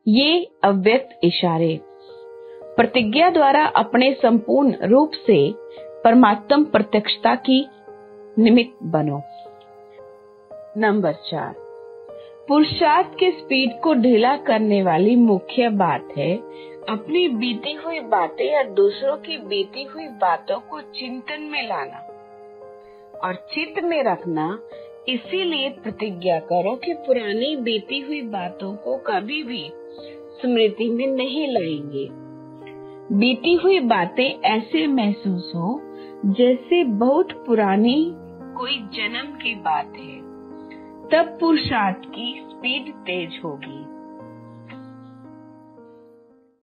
ये अव्यक्त इशारे प्रतिज्ञा द्वारा अपने संपूर्ण रूप से परमात्म प्रत्यक्षता की निमित्त बनो। नंबर 4, पुरुषार्थ के स्पीड को ढीला करने वाली मुख्य बात है अपनी बीती हुई बातें या दूसरों की बीती हुई बातों को चिंतन में लाना और चित्त में रखना। इसीलिए प्रतिज्ञा करो कि पुरानी बीती हुई बातों को कभी भी स्मृति में नहीं लाएंगे। बीती हुई बातें ऐसे महसूस हो जैसे बहुत पुरानी कोई जन्म की बात है, तब पुरुषार्थ की स्पीड तेज होगी।